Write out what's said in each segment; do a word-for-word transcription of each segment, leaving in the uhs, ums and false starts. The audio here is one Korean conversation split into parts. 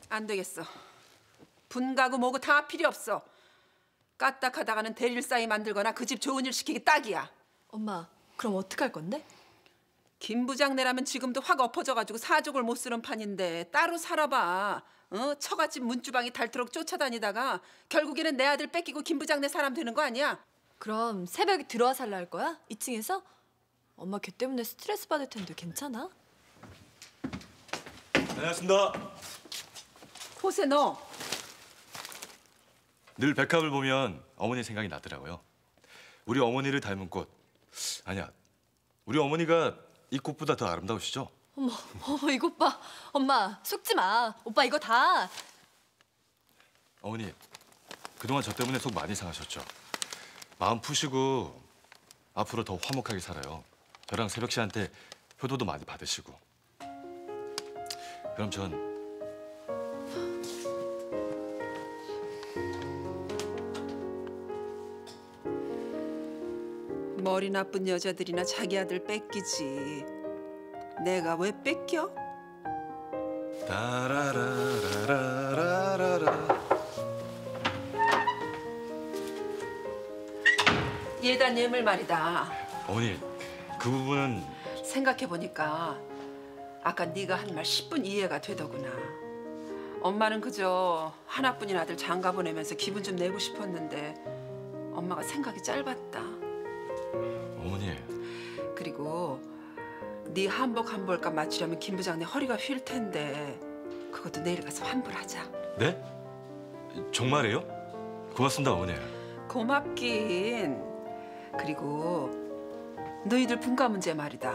안 되겠어. 분가구 뭐고 다 필요 없어. 까딱하다가는 대릴 사이 만들거나 그 집 좋은 일 시키기 딱이야. 엄마, 그럼 어떡할 건데? 김 부장네라면 지금도 확 엎어져가지고 사족을 못 쓰는 판인데 따로 살아봐. 어? 처갓집 문주방이 닳도록 쫓아다니다가 결국에는 내 아들 뺏기고 김 부장네 사람 되는 거 아니야? 그럼 새벽에 들어와 살라 할 거야? 이 층에서? 엄마 걔 때문에 스트레스 받을 텐데 괜찮아? 안녕하십니다. 호세 너. 늘 백합을 보면 어머니 생각이 나더라고요. 우리 어머니를 닮은 꽃. 아니야, 우리 어머니가 이 꽃보다 더 아름다우시죠? 어머, 어머 이것 봐. 엄마 속지 마. 오빠 이거 다. 어머니, 그동안 저 때문에 속 많이 상하셨죠? 마음 푸시고 앞으로 더 화목하게 살아요. 저랑 새벽 씨한테 효도도 많이 받으시고. 그럼 전 머리 나쁜 여자들이나 자기 아들 뺏기지. 내가 왜 뺏겨? 따라라라라라라. 예단 예물 말이다. 어머니, 그 부분은 생각해보니까 아까 네가 한 말 십 분 이해가 되더구나. 엄마는 그저 하나뿐인 아들 장가 보내면서 기분 좀 내고 싶었는데 엄마가 생각이 짧았다. 어머니. 그리고 네 한복 한 벌값 맞추려면 김 부장네 허리가 휠 텐데 그것도 내일 가서 환불하자. 네? 정말이에요? 고맙습니다, 어머니. 고맙긴. 그리고 너희들 분가 문제 말이다.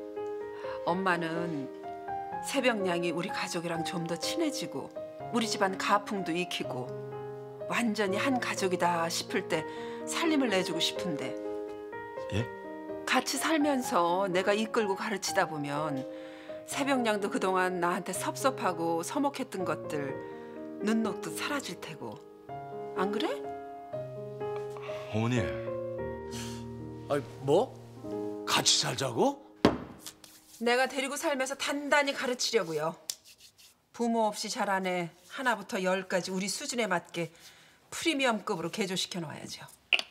엄마는 새벽냥이 우리 가족이랑 좀 더 친해지고 우리 집안 가풍도 익히고 완전히 한 가족이다 싶을 때 살림을 내주고 싶은데 예? 같이 살면서 내가 이끌고 가르치다 보면 새벽냥도 그동안 나한테 섭섭하고 서먹했던 것들 눈 녹듯 사라질 테고. 안 그래? 어머니. 아니 뭐? 같이 살자고? 내가 데리고 살면서 단단히 가르치려고요. 부모 없이 자란 애 하나부터 열까지 우리 수준에 맞게 프리미엄급으로 개조시켜 놓아야죠.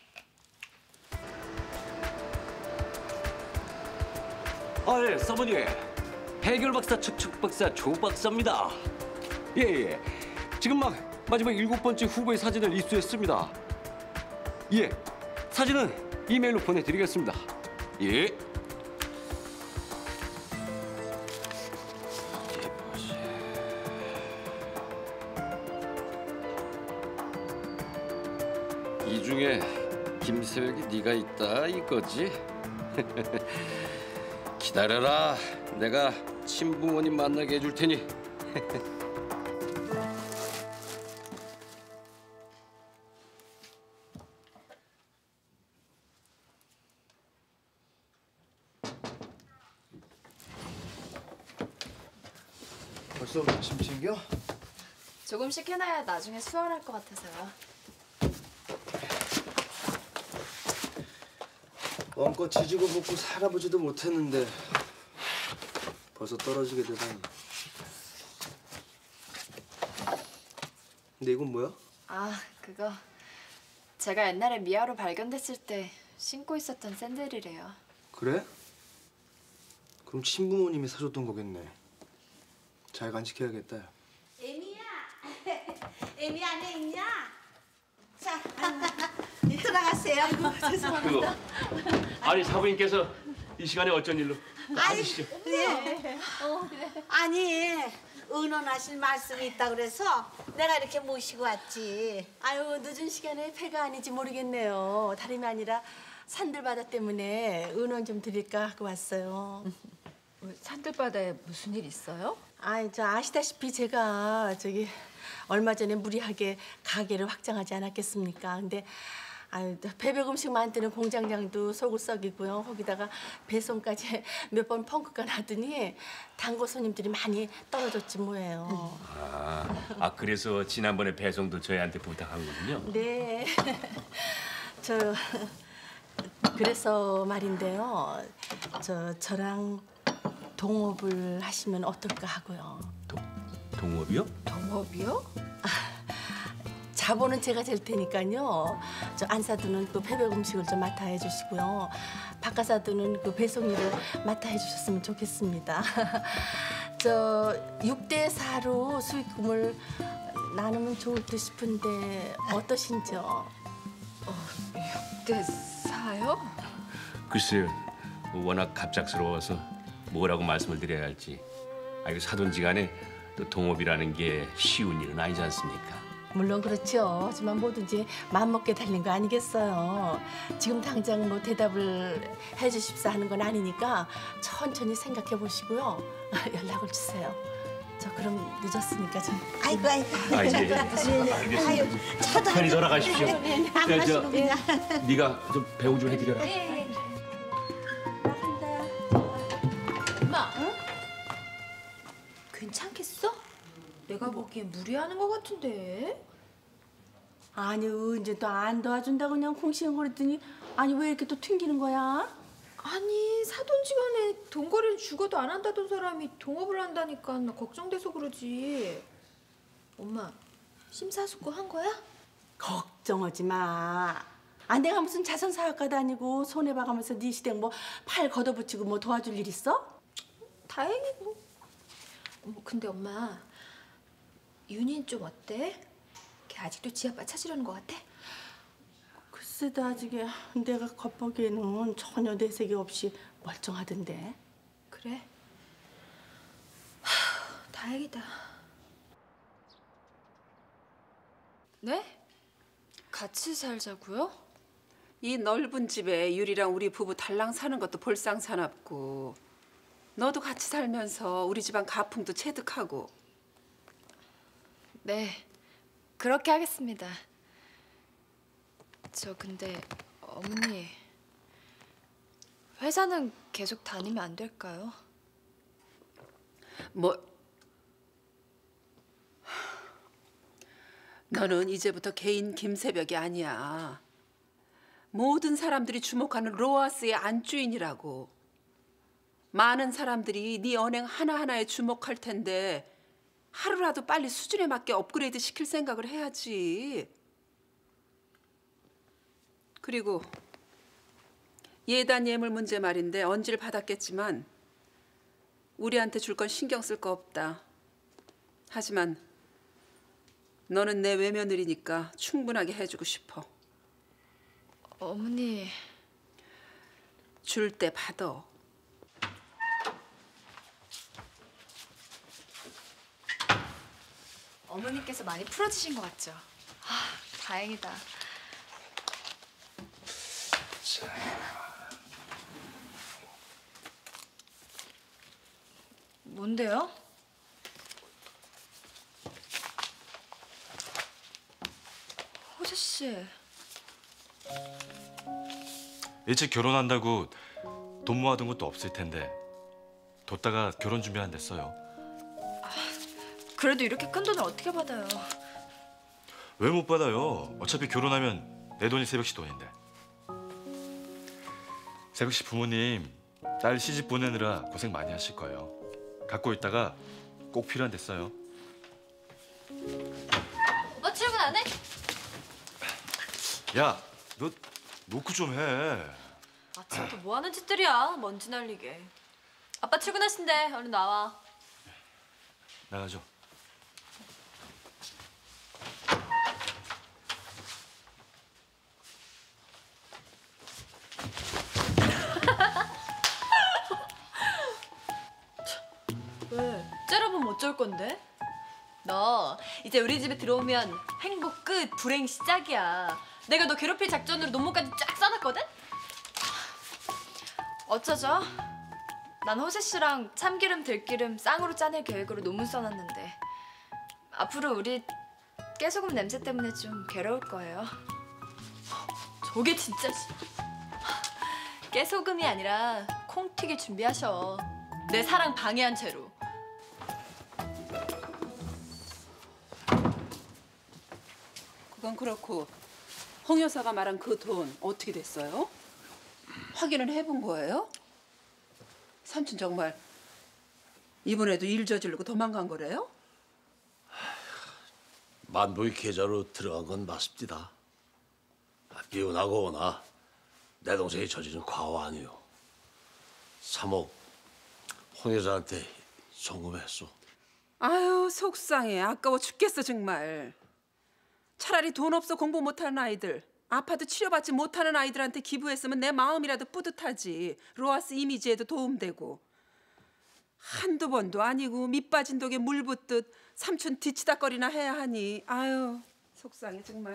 아, 예, 사모님. 해결 박사, 축축 박사, 조 박사입니다. 예, 예. 지금 막 마지막 일곱 번째 후보의 사진을 입수했습니다. 예, 사진은 이메일로 보내드리겠습니다. 예. 이 중에 김세혁이 네가 있다 이거지? 기다려라. 내가 친부모님 만나게 해줄 테니. 벌써 짐 챙겨? 조금씩 해놔야 나중에 수월할 것 같아서요. 마음껏 지지고 볶고 살아보지도 못했는데 벌써 떨어지게 되다니. 근데 이건 뭐야? 아, 그거 제가 옛날에 미아로 발견됐을 때 신고 있었던 샌들이래요. 그래? 그럼 친부모님이 사줬던 거겠네. 잘 간직해야겠다. 애미야, 애미 안에 있냐? 자, 들어가세요. 아이고, 죄송합니다. 아니, 사부님께서 이 시간에 어쩐 일로? 앉으시죠. 네. 어, 아니, 의논하실 말씀이 있다 그래서 내가 이렇게 모시고 왔지. 아유, 늦은 시간에 폐가 아닌지 모르겠네요. 다름이 아니라 산들바다 때문에 의논 좀 드릴까 하고 왔어요. 산들바다에 무슨 일 있어요? 아이, 저 아시다시피 제가 저기 얼마 전에 무리하게 가게를 확장하지 않았겠습니까? 근데 아유, 배백 음식 만드는 공장장도 속을 썩이고요. 거기다가 배송까지 몇 번 펑크가 나더니 단골 손님들이 많이 떨어졌지 뭐예요. 아, 아 그래서 지난번에 배송도 저희한테 부탁한 거군요. 네. 저 그래서 말인데요. 저 저랑 동업을 하시면 어떨까 하고요. 도, 동업이요? 동업이요? 자본은 제가 될 테니까요. 저 안사두는 그 배백 음식을 좀 맡아 해주시고요. 박가사두는 그 배송 일을 맡아 해주셨으면 좋겠습니다. 저 육 대 사로 수익금을 나누면 좋을 듯 싶은데 어떠신지요? 육 대 사요? 글쎄요. 워낙 갑작스러워서 뭐라고 말씀을 드려야 할지. 아, 이거 사돈지간에 또 동업이라는 게 쉬운 일은 아니지 않습니까? 물론 그렇죠. 하지만 뭐든지 마음먹게 달린 거 아니겠어요. 지금 당장 뭐 대답을 해주십사 하는 건 아니니까 천천히 생각해 보시고요. 연락을 주세요. 저 그럼 늦었으니까 좀. 아이고 아이고. 아, 예. 알겠습니다. 아유, 차도 편히 돌아가십시오. 안 저, 저, 마시고 그냥. 네가 좀 배우 좀 해드려라. 엄마. 괜찮겠어? 내가 보기엔 무리하는 것 같은데. 아니 언제 또 안 도와준다고 그냥 콩시렁거렸더니 아니 왜 이렇게 또 튕기는 거야? 아니 사돈지간에 돈거래를 죽어도 안 한다던 사람이 동업을 한다니까 나 걱정돼서 그러지. 엄마 심사숙고 한 거야? 걱정하지 마. 아 내가 무슨 자선 사역가도 아니고 손해 봐가면서 네 시댁 뭐 팔 걷어붙이고 뭐 도와줄 일 있어? 다행이고. 어머 근데 엄마 윤희는 좀 어때? 걔 아직도 지 아빠 찾으려는 것 같아? 글쎄다 아직 내가 겉보기에는 전혀 내색이 없이 멀쩡하던데. 그래? 하, 다행이다. 네? 같이 살자고요? 이 넓은 집에 유리랑 우리 부부 달랑 사는 것도 볼상사납고 너도 같이 살면서 우리 집안 가풍도 체득하고. 네, 그렇게 하겠습니다. 저 근데 어머니 회사는 계속 다니면 안 될까요? 뭐 너는 이제부터 개인 김새벽이 아니야. 모든 사람들이 주목하는 로아스의 안주인이라고. 많은 사람들이 네 언행 하나하나에 주목할 텐데 하루라도 빨리 수준에 맞게 업그레이드 시킬 생각을 해야지. 그리고 예단 예물 문제 말인데 언질 받았겠지만 우리한테 줄 건 신경 쓸 거 없다. 하지만 너는 내 외며느리니까 충분하게 해주고 싶어. 어머니 줄 때 받아. 어머니께서 많이 풀어지신 것 같죠? 아, 다행이다. 뭔데요? 호재 씨. 일찍 결혼한다고 돈 모아둔 것도 없을 텐데 뒀다가 결혼 준비한댔어요. 그래도 이렇게 큰 돈을 어떻게 받아요? 왜 못 받아요? 어차피 결혼하면 내 돈이 새벽 씨 돈인데. 새벽 씨 부모님 딸 시집 보내느라 고생 많이 하실 거예요. 갖고 있다가 꼭 필요한댔어요. 오빠 출근 안 해? 야, 너 노크 좀 해. 아침부터 뭐 하는 짓들이야? 먼지 날리게. 아빠 출근하신대. 얼른 나와. 나가죠. 왜? 째려보면 어쩔 건데? 너 이제 우리 집에 들어오면 행복 끝, 불행 시작이야. 내가 너 괴롭힐 작전으로 논문까지 쫙 써놨거든? 어쩌죠? 난 호재 씨랑 참기름 들기름 쌍으로 짜낼 계획으로 논문 써놨는데 앞으로 우리 깨소금 냄새 때문에 좀 괴로울 거예요. 저게 진짜 씨. 깨소금이 아니라 콩튀기 준비하셔. 내 사랑 방해한 채로. 그건 그렇고 홍 여사가 말한 그 돈 어떻게 됐어요? 확인을 해본 거예요? 삼촌 정말 이번에도 일 저지르고 도망간 거래요? 만보의 계좌로 들어간 건 맞습니다. 비운하거나 내 동생이 저지른 과오 아니요. 삼억 홍 여자한테 송금했소. 아유 속상해. 아까워 죽겠어 정말. 차라리 돈 없어 공부 못하는 아이들, 아파도 치료받지 못하는 아이들한테 기부했으면 내 마음이라도 뿌듯하지. 로아스 이미지에도 도움되고. 한두 번도 아니고 밑 빠진 독에 물 붓듯 삼촌 뒤치다거리나 해야 하니. 아유 속상해 정말.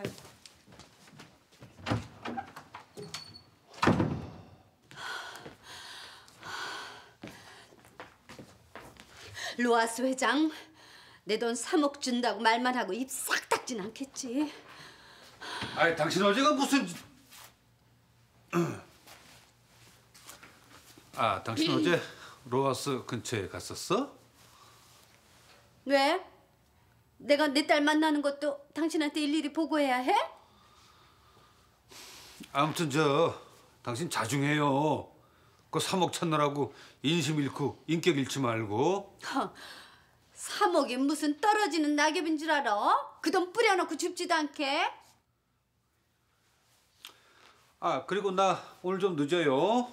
로아스 회장, 내 돈 삼억 준다고 말만 하고 입 싹 닦진 않겠지. 아니 당신 어제가 무슨... 아 당신 어제 로아스 근처에 갔었어? 왜? 내가 내 딸 만나는 것도 당신한테 일일이 보고해야 해? 아무튼 저 당신 자중해요. 그 삼억 찾느라고 인심 잃고 인격 잃지 말고. 허, 삼억이 무슨 떨어지는 낙엽인 줄 알아? 그 돈 뿌려놓고 줍지도 않게. 아 그리고 나 오늘 좀 늦어요.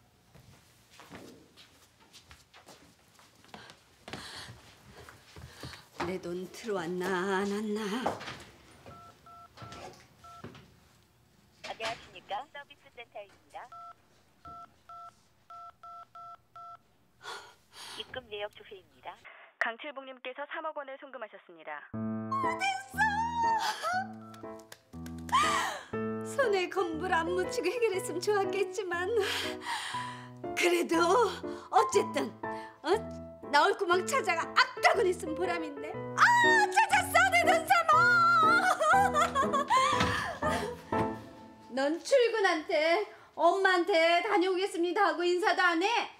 내 돈 들어왔나 안 왔나? 안녕하십니까? 서비스 센터입니다. 입금 내역 조회입니다. 강칠봉님께서 삼억 원을 송금하셨습니다. 됐어! 손에 건물 안 묻히고 해결했으면 좋았겠지만 그래도 어쨌든 어? 나올 구멍 찾아가 악다군 했으면 보람인데. 아 찾았어 내 돈 삼억! 넌 출근한테 엄마한테 다녀오겠습니다 하고 인사도 안 해?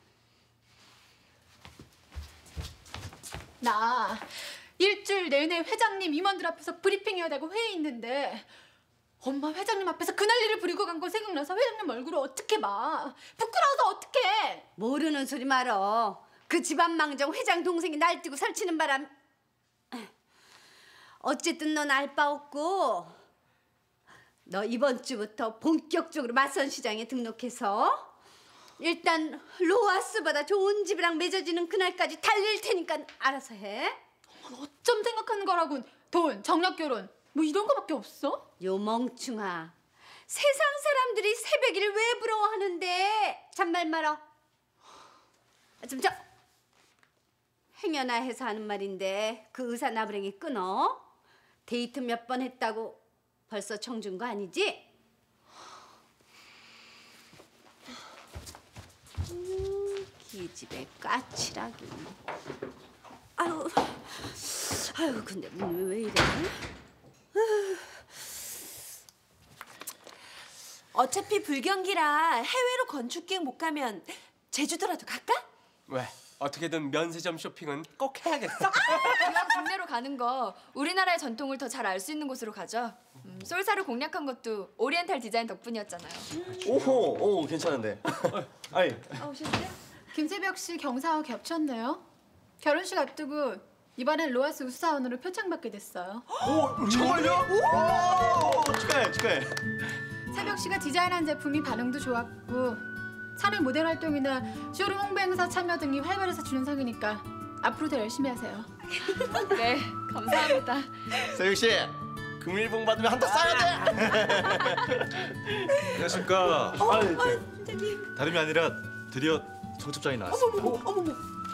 나 일주일 내내 회장님 임원들 앞에서 브리핑해야 되고 회의 있는데 엄마 회장님 앞에서 그날 일을 부리고 간 거 생각나서 회장님 얼굴을 어떻게 봐. 부끄러워서 어떡해. 모르는 소리 말어. 그 집안 망정 회장 동생이 날뛰고 설치는 바람. 어쨌든 넌 알 바 없고 너 이번 주부터 본격적으로 맞선 시장에 등록해서 일단 로아스보다 좋은 집이랑 맺어지는 그날까지 달릴 테니까 알아서 해. 어쩜 생각하는 거라고. 돈, 정략결혼 뭐 이런 거밖에 없어? 요 멍충아. 세상 사람들이 새벽일 왜 부러워하는데. 잔말 말어. 좀 저 행여나 해서 하는 말인데 그 의사 나부랭이 끊어. 데이트 몇 번 했다고 벌써 청준 거 아니지? 음, 기집애 까칠하기. 아유, 아유 근데 왜 이래? 어차피 불경기라 해외로 건축 기획 못 가면 제주도라도 갈까? 왜? 어떻게든 면세점 쇼핑은 꼭 해야겠어? 그냥 국내로 가는 거 우리나라의 전통을 더 잘 알 수 있는 곳으로 가죠. 음, 솔사를 공략한 것도 오리엔탈 디자인 덕분이었잖아요. 오호, 오 괜찮은데. 아니. 아, 오셨어요? 김세벽 씨 경사와 겹쳤네요. 결혼식 앞두고 이번엔 로아스 우수사원으로 표창받게 됐어요. 오, 정말요? 오, 축하해, 축하해. 세벽 씨가 디자인한 제품이 반응도 좋았고 사내 모델 활동이나 쇼룸 홍보 행사 참여 등이 활발해서 주는 상이니까 앞으로 더 열심히 하세요. 네, 감사합니다. 세혁 씨, 금일봉 받으면 한턱 쏴야 돼. 안녕하십니까. 어, 어, 다름이 아니라 드디어 청첩장이 나왔습니다. 어머머, 어머머.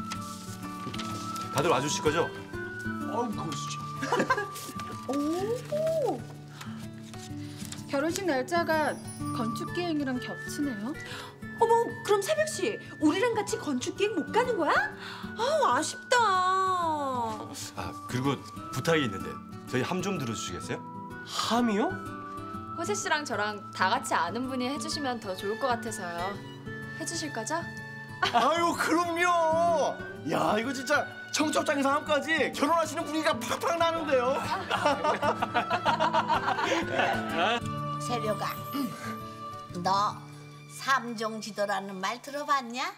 다들 와주실 거죠? 어우, 고수죠. 오. 결혼식 날짜가 건축 기행이랑 겹치네요. 어머, 그럼 세벽 씨 우리랑 같이 건축 기획 못 가는 거야? 아, 아쉽다. 아 그리고 부탁이 있는데 저희 함 좀 들어주시겠어요? 함이요? 호세 씨랑 저랑 다 같이 아는 분이 해주시면 더 좋을 것 같아서요. 해주실 거죠? 아유, 그럼요. 야, 이거 진짜 청첩장 상함까지 결혼하시는 분위기가 팍팍 나는데요. 세려가, 너 삼종지도라는 말 들어봤냐?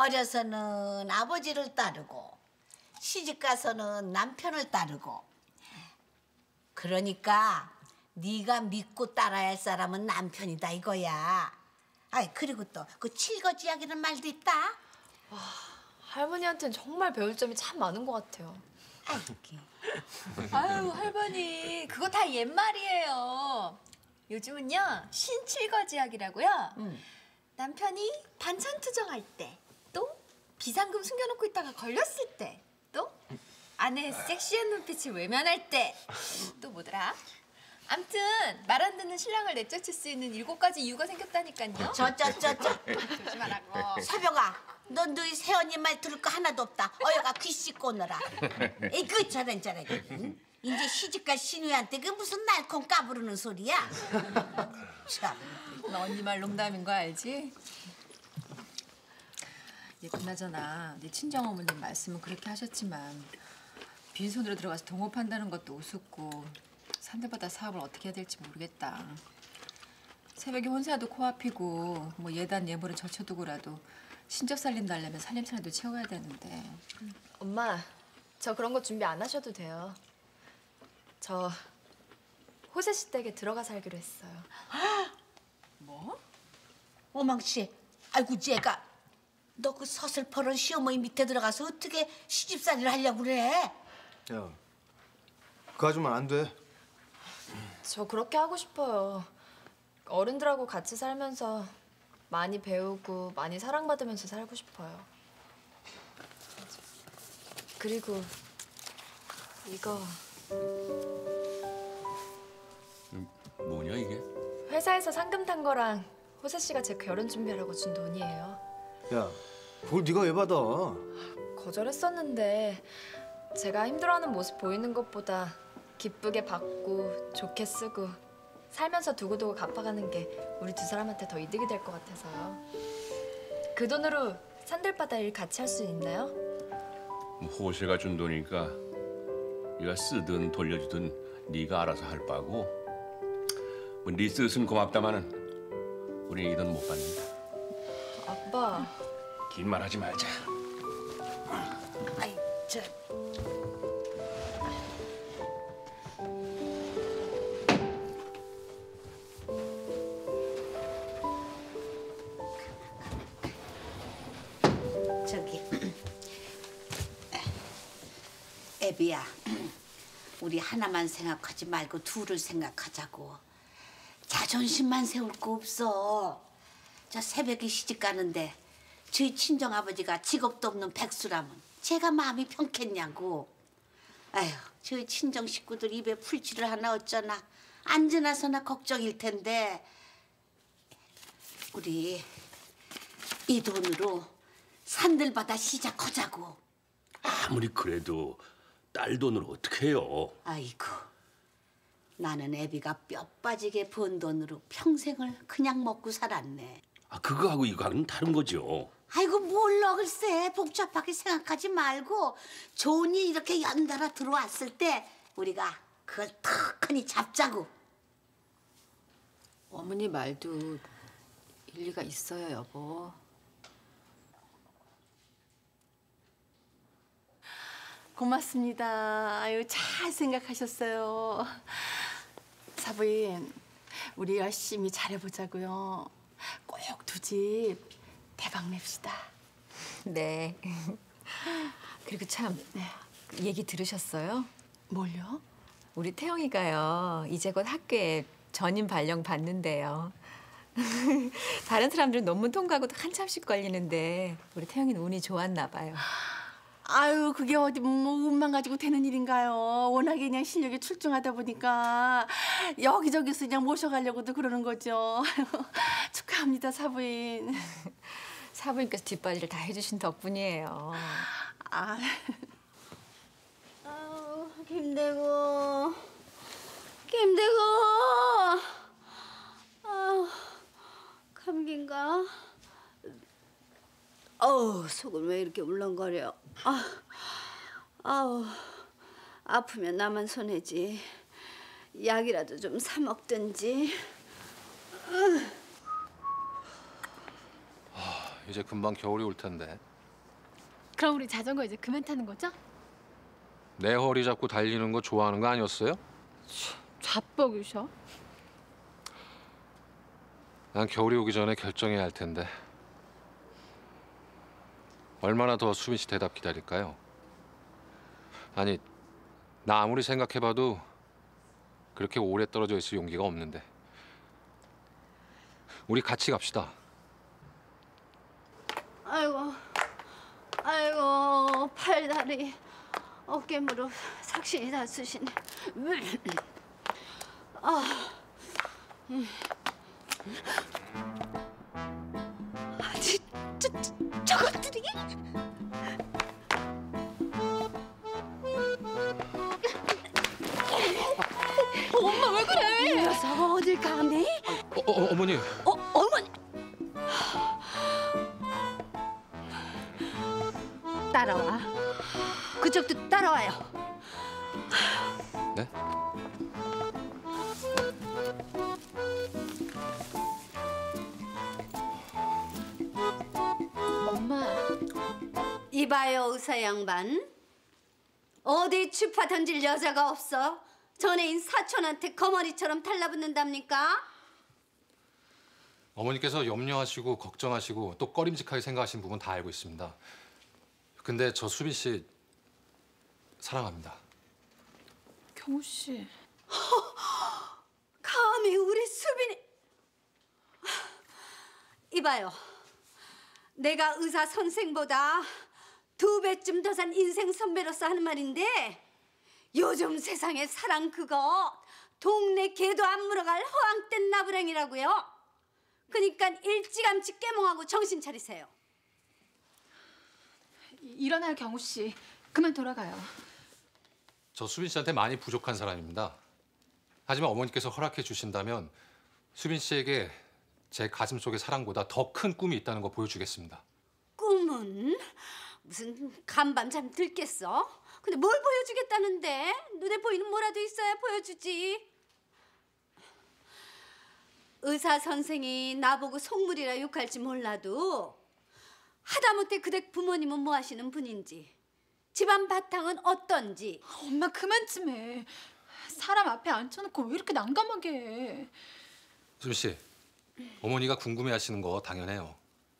어려서는 아버지를 따르고 시집 가서는 남편을 따르고 그러니까 네가 믿고 따라야 할 사람은 남편이다 이거야. 아이 그리고 또 그 칠거지약이라는 말도 있다. 와, 할머니한테는 정말 배울 점이 참 많은 것 같아요. 아유 할머니 그거 다 옛말이에요. 요즘은요 신칠거지약이라고요. 음. 남편이 반찬 투정할 때, 또 비상금 숨겨놓고 있다가 걸렸을 때, 또 아내의 섹시한 눈빛을 외면할 때, 또 뭐더라? 암튼 말 안 듣는 신랑을 내쫓을 수 있는 일곱 가지 이유가 생겼다니까요. 저저저저 조심하라고. 서병아, 넌 너희 새언니 말 들을 거 하나도 없다. 어여가 귀 씻고 오너라. 에이 그 저런 저런. 응? 이제 시집갈 신우한테 그 무슨 날콩 까부르는 소리야? 참. 나 언니 말 농담인 거 알지? 얘 그나저나 네 친정어머님 말씀은 그렇게 하셨지만 빈손으로 들어가서 동업한다는 것도 우습고 산대바다 사업을 어떻게 해야 될지 모르겠다. 새벽에 혼사도 코앞이고 뭐 예단 예물은 젖혀두고라도 신적 살림 달려면 살림살이도 채워야 되는데. 엄마, 저 그런 거 준비 안 하셔도 돼요. 저 호세 씨 댁에 들어가 살기로 했어요. 뭐? 오망씨, 아이고 쟤가 너 그 서슬퍼런 시어머니 밑에 들어가서 어떻게 시집살이를 하려고 그래? 야, 그 아줌마 안 돼. 저 그렇게 하고 싶어요. 어른들하고 같이 살면서 많이 배우고 많이 사랑받으면서 살고 싶어요. 그리고 이거 뭐냐 이게? 회사에서 상금 탄 거랑 호세 씨가 제 결혼 준비하라고 준 돈이에요. 야, 그걸 네가 왜 받아? 거절했었는데 제가 힘들어하는 모습 보이는 것보다 기쁘게 받고 좋게 쓰고 살면서 두고두고 갚아가는 게 우리 두 사람한테 더 이득이 될 것 같아서요. 그 돈으로 산들바다 일 같이 할 수 있나요? 뭐 호세가 준 돈이니까 네가 쓰든 돌려주든 네가 알아서 할 바고 뭐 네 뜻은 고맙다마는 우리 이 돈 못 받는다. 아빠. 긴 말 하지 말자. 아이 저. 저기 애비야, 우리 하나만 생각하지 말고 둘을 생각하자고. 자존심만 세울 거 없어. 저 새벽에 시집 가는데 저희 친정아버지가 직업도 없는 백수라면 제가 마음이 편겠냐고. 아휴, 저희 친정 식구들 입에 풀칠을 하나 어쩌나 앉으나서나 걱정일 텐데 우리 이 돈으로 산들바다 시작하자고. 아무리 그래도 딸 돈으로 어떻게 해요? 아이고, 나는 애비가 뼈 빠지게 번 돈으로 평생을 그냥 먹고 살았네. 아 그거하고 이거하고는 다른 거죠. 아이고 몰라 글쎄, 복잡하게 생각하지 말고 좋은 일 이렇게 연달아 들어왔을 때 우리가 그걸 턱하니 잡자고. 어머니 말도 일리가 있어요, 여보. 고맙습니다. 아유, 잘 생각하셨어요. 사부인, 우리 열심히 잘해보자고요. 꼭 두 집 대박 냅시다. 네. 그리고 참 얘기 들으셨어요? 뭘요? 우리 태영이가요 이제 곧 학교에 전임 발령 받는데요. 다른 사람들은 논문 통과하고도 한참씩 걸리는데 우리 태영이는 운이 좋았나 봐요. 아유, 그게 어디 뭐 운만 가지고 되는 일인가요? 워낙에 그냥 실력이 출중하다 보니까 여기저기서 그냥 모셔가려고도 그러는 거죠. 축하합니다, 사부인. 사부인께서 뒷바지를 다 해주신 덕분이에요. 아, 아우, 김대고, 김대고. 아, 감기인가? 어우, 속은 왜 이렇게 울렁거려? 아, 아우, 아프면 나만 손해지. 약이라도 좀 사 먹든지. 이제 금방 겨울이 올 텐데 그럼 우리 자전거 이제 그만 타는 거죠? 내 허리 잡고 달리는 거 좋아하는 거 아니었어요? 자뻑이셔? 난 겨울이 오기 전에 결정해야 할 텐데 얼마나 더 수빈 씨 대답 기다릴까요? 아니, 나 아무리 생각해봐도 그렇게 오래 떨어져 있을 용기가 없는데 우리 같이 갑시다. 아이고, 아이고 팔다리, 어깨 무릎 삭신이 다 쓰시네. 아, 음. 아, 저, 저, 저, 저것들이? 어, 엄마 왜 그래? 이 녀석 어딜 가네? 어, 어, 어머니. 어, 어머니. 따라와. 그쪽도 따라와요. 네? 엄마. 이봐요, 의사 양반. 어디 추파 던질 여자가 없어? 전애인 사촌한테 거머리처럼 달라붙는답니까? 어머니께서 염려하시고 걱정하시고 또 꺼림직하게 생각하시는 부분 다 알고 있습니다. 근데 저 수빈 씨 사랑합니다. 경우 씨. 감히 우리 수빈이. 이봐요. 내가 의사 선생보다 두 배쯤 더 산 인생 선배로서 하는 말인데 요즘 세상에 사랑 그거 동네 개도 안 물어갈 허황된 나부랭이라고요. 그러니까 일찌감치 깨몽하고 정신 차리세요. 일어나요, 경우 씨. 그만 돌아가요. 저 수빈 씨한테 많이 부족한 사람입니다. 하지만 어머니께서 허락해 주신다면 수빈 씨에게 제 가슴 속의 사랑보다 더 큰 꿈이 있다는 거 보여주겠습니다. 꿈은? 무슨 간밤 잠 들겠어? 근데 뭘 보여주겠다는데? 눈에 보이는 뭐라도 있어야 보여주지. 의사 선생이 나보고 속물이라 욕할지 몰라도 하다못해 그댁 부모님은 뭐 하시는 분인지, 집안 바탕은 어떤지. 엄마 그만 좀 해. 사람 앞에 앉혀놓고 왜 이렇게 난감하게 해. 수빈 씨, 어머니가 궁금해하시는 거 당연해요.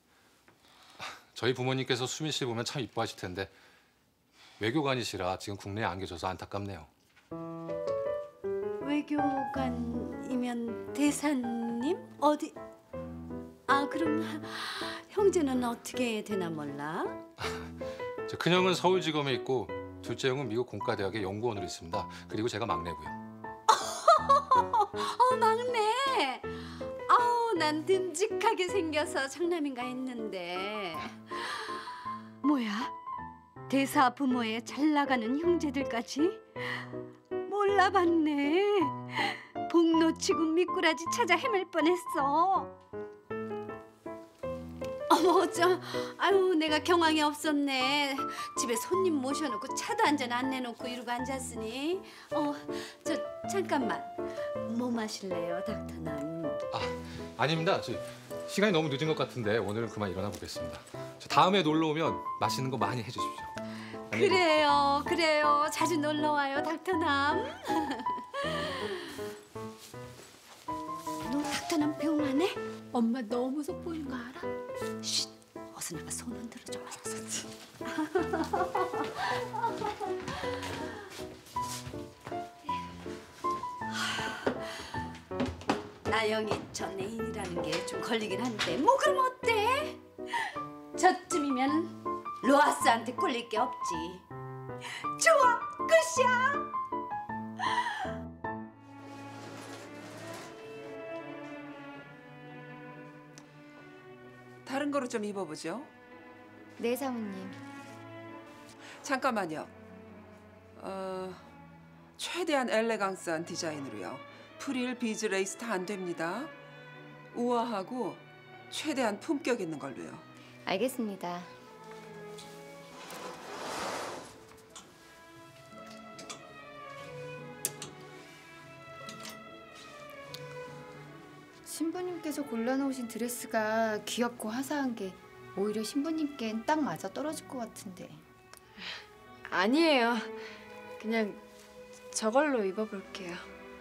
저희 부모님께서 수빈 씨 보면 참 이뻐하실 텐데 외교관이시라 지금 국내에 안 계셔서 안타깝네요. 외교관이면 대사님? 어디? 아, 그럼 형제는 어떻게 되나 몰라? 저 큰형은 서울지검에 있고 둘째 형은 미국 공과대학의 연구원으로 있습니다. 그리고 제가 막내고요. 어, 막내. 아우, 난 듬직하게 생겨서 장남인가 했는데. 뭐야? 대사 부모의 잘 나가는 형제들까지? 몰라봤네. 복 놓치고 미꾸라지 찾아 헤맬 뻔했어. 어머, 어쩜. 아유, 내가 경황이 없었네. 집에 손님 모셔놓고 차도 한잔 안 내놓고 이러고 앉았으니. 어, 저 잠깐만. 뭐 마실래요, 닥터남? 아, 아닙니다. 저 시간이 너무 늦은 것 같은데 오늘은 그만 일어나 보겠습니다. 저 다음에 놀러 오면 맛있는 거 많이 해주십시오. 그래요, 그래요. 자주 놀러 와요, 닥터남. 너 닥터남 병 안 해? 엄마 너무 속 보이는 거 알아? 쉿, 어서 나가 손 흔들어 줘. 나영이 전 애인이라는 게 좀 걸리긴 한데 뭐 그럼 어때? 저쯤이면 로아스한테 꿀릴 게 없지. 좋아, 끝이야. 다른 거로 좀 입어보죠. 네, 사모님. 잠깐만요. 어, 최대한 엘레강스한 디자인으로요. 프릴, 비즈, 레이스 다 안 됩니다. 우아하고 최대한 품격 있는 걸로요. 알겠습니다. 신부님께서 골라놓으신 드레스가 귀엽고 화사한 게 오히려 신부님께는 딱 맞아 떨어질 것 같은데. 아니에요. 그냥 저걸로 입어볼게요.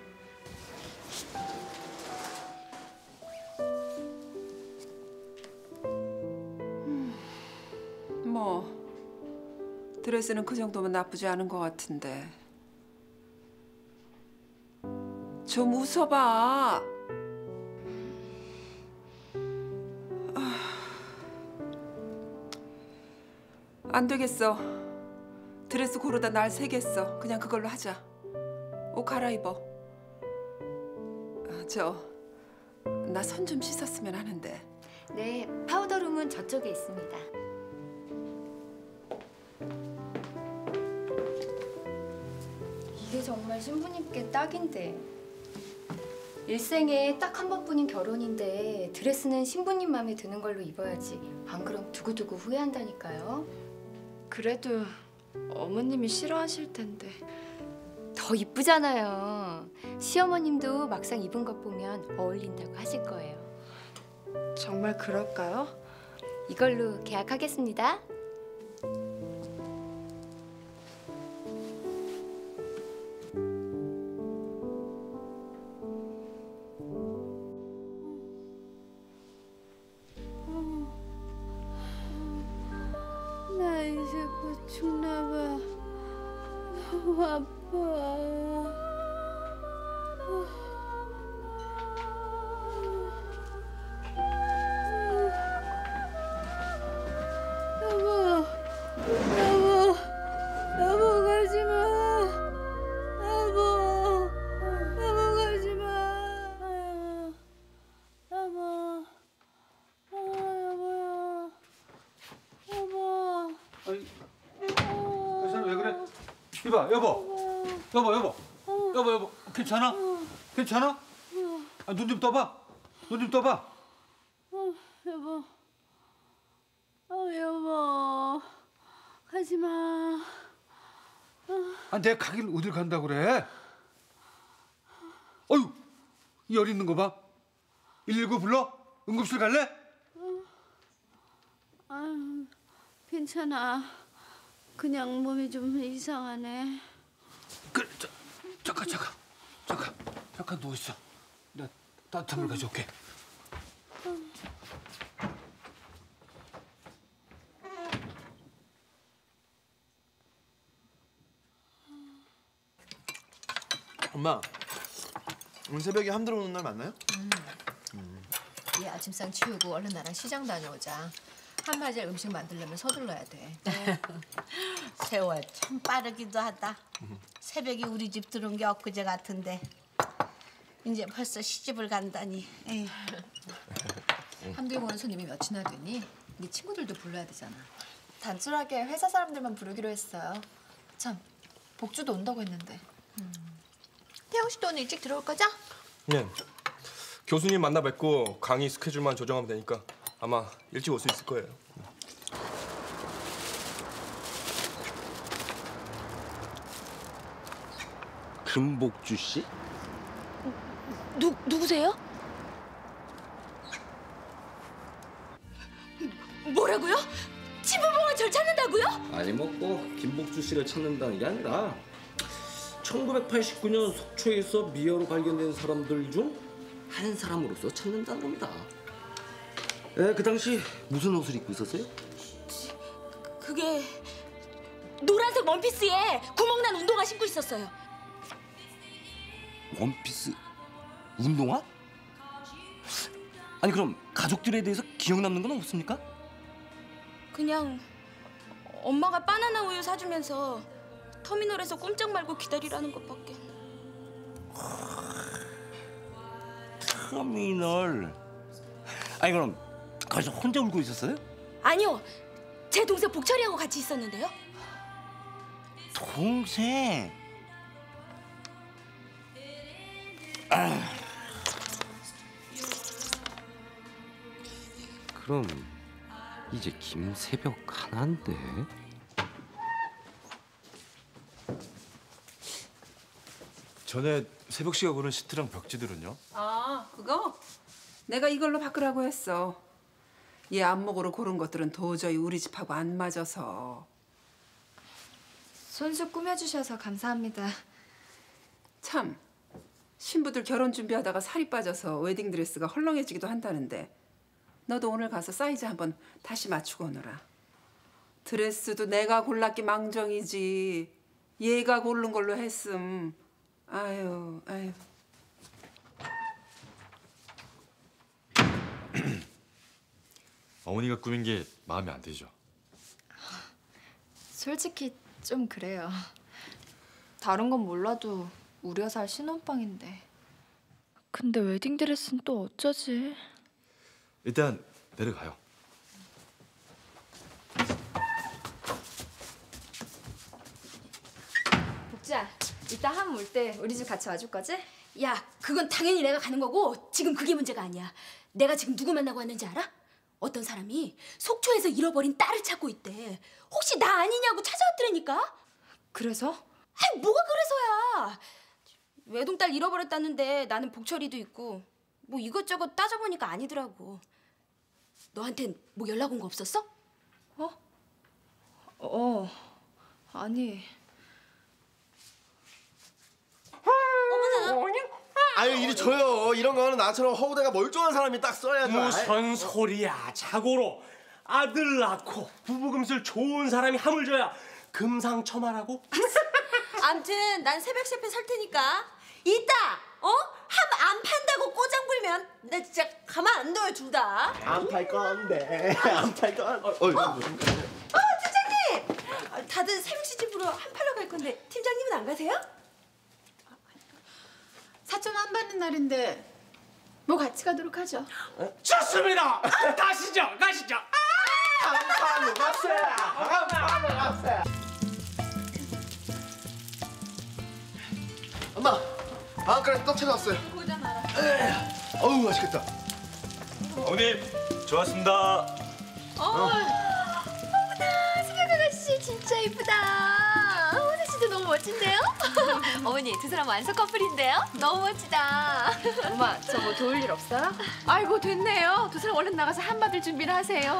뭐 드레스는 그 정도면 나쁘지 않은 것 같은데. 좀 웃어봐. 아, 안 되겠어. 드레스 고르다 날 새겠어. 그냥 그걸로 하자. 옷 갈아입어. 아, 저, 나 손 좀 씻었으면 하는데. 네, 파우더룸은 저쪽에 있습니다. 이게 정말 신부님께 딱인데. 일생에 딱 한 번뿐인 결혼인데 드레스는 신부님 마음에 드는 걸로 입어야지. 안 그럼 두고두고 후회한다니까요. 그래도 어머님이 싫어하실 텐데. 더 이쁘잖아요. 시어머님도 막상 입은 것 보면 어울린다고 하실 거예요. 정말 그럴까요? 이걸로 계약하겠습니다. 나 이제 곧 죽나 봐. 너무 아파. 여보, 여보, 여보 가지 마. 여보, 여보 가지 마. 여보, 어, 여보야, 여보. 괜찮아 왜 그래? 이봐 여보. 여보 여보. 여보 여보 괜찮아? 괜찮아? 아, 눈 좀 떠봐. 눈 좀 떠봐. 어, 여보. 어, 여보. 가지 마. 아, 내가 가길 어딜 간다 그래? 어휴, 이 열 있는 거 봐. 일일구 불러? 응급실 갈래? 아유, 괜찮아. 그냥 몸이 좀 이상하네. 그래, 자, 잠깐, 잠깐, 잠깐, 잠깐 누워 있어. 내가 따뜻한 물 가져올게. 엄마, 오늘 새벽에 함 들어오는 날 맞나요? 음. 이 아침상 치우고 얼른 나랑 시장 다녀오자. 한바지에 음식 만들려면 서둘러야 돼. 세월 참 빠르기도 하다. 새벽에 우리 집 들어온 게 엊그제 같은데 이제 벌써 시집을 간다니. 에이. 함 들고 오는 손님이 몇이나 되니? 네 친구들도 불러야 되잖아. 단순하게 회사 사람들만 부르기로 했어요. 참, 복주도 온다고 했는데. 음. 태영 씨도 오늘 일찍 들어올 거죠? 네. 교수님 만나 뵙고 강의 스케줄만 조정하면 되니까 아마 일찍 올 수 있을 거예요. 김복주 씨? 누 누구세요? 뭐라고요? 친부모가 절 찾는다고요? 아니 뭐 꼭 김복주 씨를 찾는다는 게 아니라 천구백팔십구 년 속초에서 미아로 발견된 사람들 중 한 사람으로서 찾는다는 겁니다. 에, 그 당시 무슨 옷을 입고 있었어요? 그게 노란색 원피스에 구멍난 운동화 신고 있었어요. 원피스, 운동화? 아니 그럼 가족들에 대해서 기억 남는 건 없습니까? 그냥 엄마가 바나나 우유 사주면서 터미널에서 꼼짝 말고 기다리라는 것밖에. 터미널. 아니 그럼 거기서 혼자 울고 있었어요? 아니요, 제 동생 복철이하고 같이 있었는데요. 동생. 아. 그럼 이제 김새벽 하나인데. 전에 새벽 씨가 고른 시트랑 벽지들은요? 아, 그거? 내가 이걸로 바꾸라고 했어. 얘 안목으로 고른 것들은 도저히 우리 집하고 안 맞아서. 손수 꾸며주셔서 감사합니다. 참, 신부들 결혼 준비하다가 살이 빠져서 웨딩드레스가 헐렁해지기도 한다는데 너도 오늘 가서 사이즈 한번 다시 맞추고 오너라. 드레스도 내가 골랐기 망정이지 얘가 고른 걸로 했음. 아유, 아유. 어머니가 꾸민 게 마음에 안 들죠? 솔직히 좀 그래요. 다른 건 몰라도 우리가 살 신혼방인데. 근데 웨딩드레스는 또 어쩌지? 일단 내려가요. 복주야, 이따 함 올 때 우리 집 같이 와줄 거지? 야, 그건 당연히 내가 가는 거고 지금 그게 문제가 아니야. 내가 지금 누구 만나고 왔는지 알아? 어떤 사람이 속초에서 잃어버린 딸을 찾고 있대. 혹시 나 아니냐고 찾아왔더라니까. 그래서? 아이, 뭐가 그래서야. 외동딸 잃어버렸다는데 나는 복철이도 있고 뭐 이것저것 따져보니까 아니더라고. 너한텐 뭐 연락 온 거 없었어? 어? 어, 아니. 어머나. 아유 이리 줘요. 이런 거는 나처럼 허우대가 멀쩡한 사람이 딱 써야죠. 무슨 소리야. 자고로 아들 낳고 부부금술 좋은 사람이 함을 줘야 금상첨화라고? 암튼 난 새벽 셰프 설 테니까 이따 어? 함 안 판다고 꼬장 부리면 나 진짜 가만 안 둬요 둘 다. 안 팔 건데. 안 팔 건. 어, 어, 어, 팀장님! 다들 새벽 시집으로 함 팔러 갈 건데 팀장님은 안 가세요? 사촌 한 받는 날인데 뭐 같이 가도록 하죠. 좋습니다. 가시죠, 가시죠. 안 팔러 갔어요. 안 팔러 갔어요. 엄마, 방앗간에서 떡 찾아왔어요. 보자 마라. 어우 맛있겠다. 어머님, 좋았습니다. 어, 어머나, 승현 아가씨 진짜 이쁘다. 호세 씨도 너무 멋진데요? 어머니, 두 사람 완성 커플인데요? 너무 멋지다. 엄마, 저 뭐 도울 일 없어요? 아이고 됐네요. 두 사람 얼른 나가서 한 받을 준비를 하세요.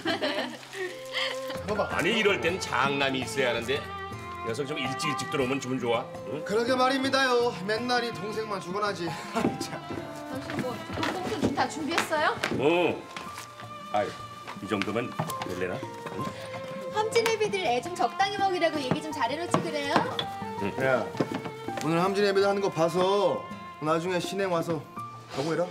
아니 이럴 땐 장남이 있어야 하는데 녀석 좀 일찍 일찍 들어오면 기분 좋아. 응? 그러게 말입니다요. 맨날 이 동생만 죽어나지. 당신 뭐 돈봉투 다 준비했어요? 어. 아이 이 정도면 놀래나? 응? 함진애비들 애 좀 적당히 먹이라고 얘기 좀 잘해놓지 그래요? 야, 오늘 함진 예배도 하는 거 봐서 나중에 신행 와서 각오해라.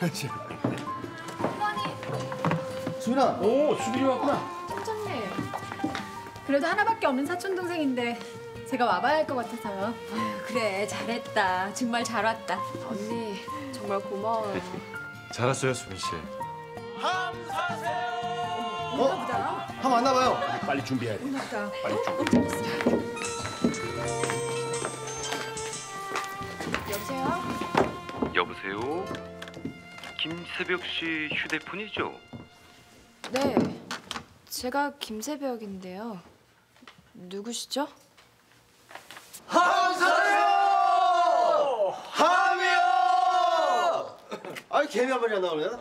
수빈아. 오, 수빈이 왔구나. 팀장님. 그래도 하나밖에 없는 사촌 동생인데 제가 와봐야 할 것 같아서요. 아유, 그래 잘했다. 정말 잘 왔다. 언니, 정말 고마워요. 잘 왔어요, 수빈 씨. 함 사세요. 어? 함 왔나 봐요. 빨리 준비해야 돼. 오나보다. 빨리 준비. 여보세요? 여보세요? 김새벽 씨 휴대폰이죠? 네, 제가 김새벽인데요. 누구시죠? 함 사세요. 함이요. 아이 개미 한 마리 안 나오네.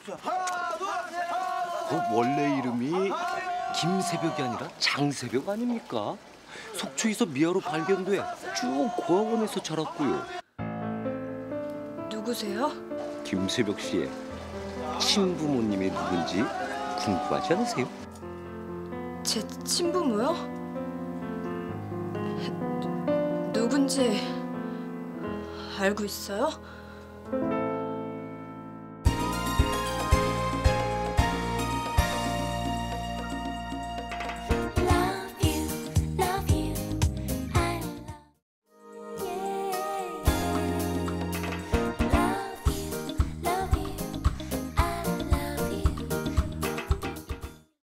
그 원래 이름이 김새벽이 아니라 장새벽 아닙니까? 속초에서 미아로 발견돼 쭉 고아원에서 자랐고요. 누구세요? 김새벽 씨의 친부모님이 누군지 궁금하지 않으세요? 제 친부모요? 누, 누군지 알고 있어요?